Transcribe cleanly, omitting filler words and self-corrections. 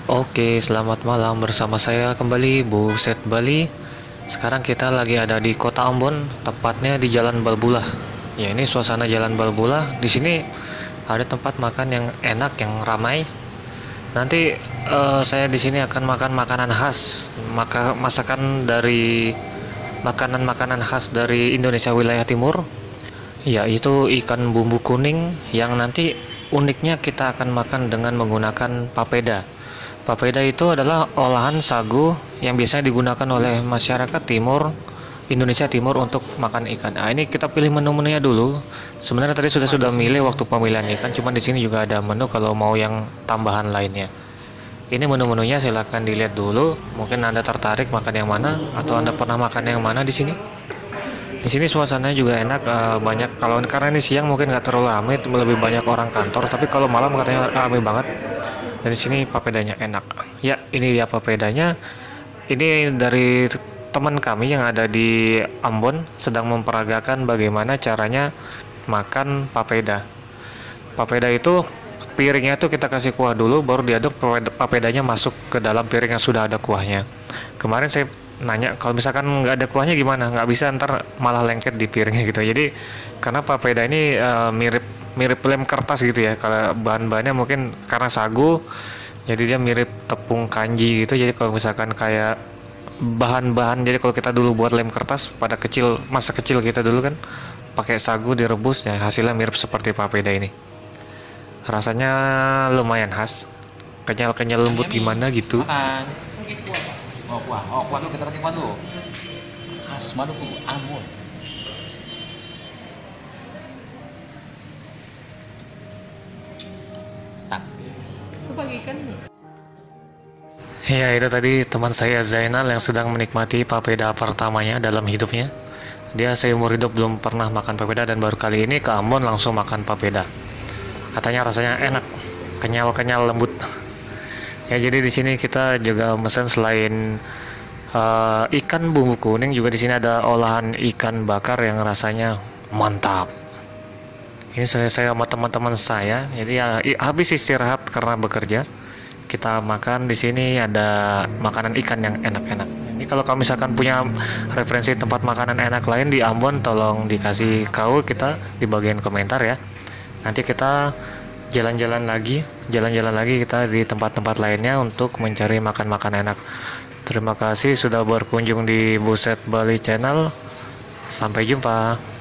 Oke, selamat malam bersama saya kembali Buset Bali. Sekarang kita lagi ada di Kota Ambon, tepatnya di Jalan Balbula. Ya, ini suasana Jalan Balbula. Di sini ada tempat makan yang enak, yang ramai. Nanti saya di sini akan makan makanan khas, masakan dari makanan-makanan khas dari Indonesia wilayah timur, yaitu ikan bumbu kuning yang nanti uniknya kita akan makan dengan menggunakan papeda. Papeda itu adalah olahan sagu yang biasanya digunakan oleh masyarakat timur Indonesia Timur untuk makan ikan. Nah, ini kita pilih menu-menunya dulu. Sebenarnya tadi sudah milih waktu pemilihan ikan, cuman di sini juga ada menu kalau mau yang tambahan lainnya. Ini menu-menunya silahkan dilihat dulu. Mungkin Anda tertarik makan yang mana atau Anda pernah makan yang mana di sini? Di sini suasananya juga enak, banyak kalau karena ini siang mungkin nggak terlalu ramai, lebih banyak orang kantor. Tapi kalau malam katanya ramai banget. Dan di sini papedanya enak. Ya, ini dia papedanya. Ini dari teman kami yang ada di Ambon sedang memperagakan bagaimana caranya makan papeda. Papeda itu piringnya itu kita kasih kuah dulu, baru diaduk papedanya masuk ke dalam piring yang sudah ada kuahnya. Kemarin saya nanya kalau misalkan nggak ada kuahnya gimana, nggak bisa ntar malah lengket di piringnya gitu. Jadi karena papeda ini mirip mirip lem kertas gitu ya, kalau bahan-bahannya mungkin karena sagu jadi dia mirip tepung kanji gitu. Jadi kalau misalkan kayak bahan-bahan, jadi kalau kita dulu buat lem kertas pada masa kecil kita dulu kan pakai sagu direbus ya, hasilnya mirip seperti papeda ini. Rasanya lumayan khas, kenyal-kenyal lembut Yummy. gimana gitu. Makan. Oh kuah. Oh kuah dulu, kita pakai kuah dulu. Khas Maluku, Ambon. Tak. Itu bagikan Ya, itu tadi teman saya Zainal yang sedang menikmati papeda pertamanya dalam hidupnya. Dia seumur hidup belum pernah makan papeda dan baru kali ini ke Ambon langsung makan papeda. Katanya rasanya enak, kenyal-kenyal lembut. Ya, jadi di sini kita juga mesen selain ikan bumbu kuning, juga di sini ada olahan ikan bakar yang rasanya mantap. Ini saya sama teman-teman saya. Jadi ya habis istirahat karena bekerja, kita makan di sini ada makanan ikan yang enak-enak. Ini kalau kamu misalkan punya referensi tempat makanan enak lain di Ambon, tolong dikasih tahu kita di bagian komentar ya. Nanti kita jalan-jalan lagi kita di tempat-tempat lainnya untuk mencari makan-makan enak. Terima kasih sudah berkunjung di Buset Bali Channel. Sampai jumpa.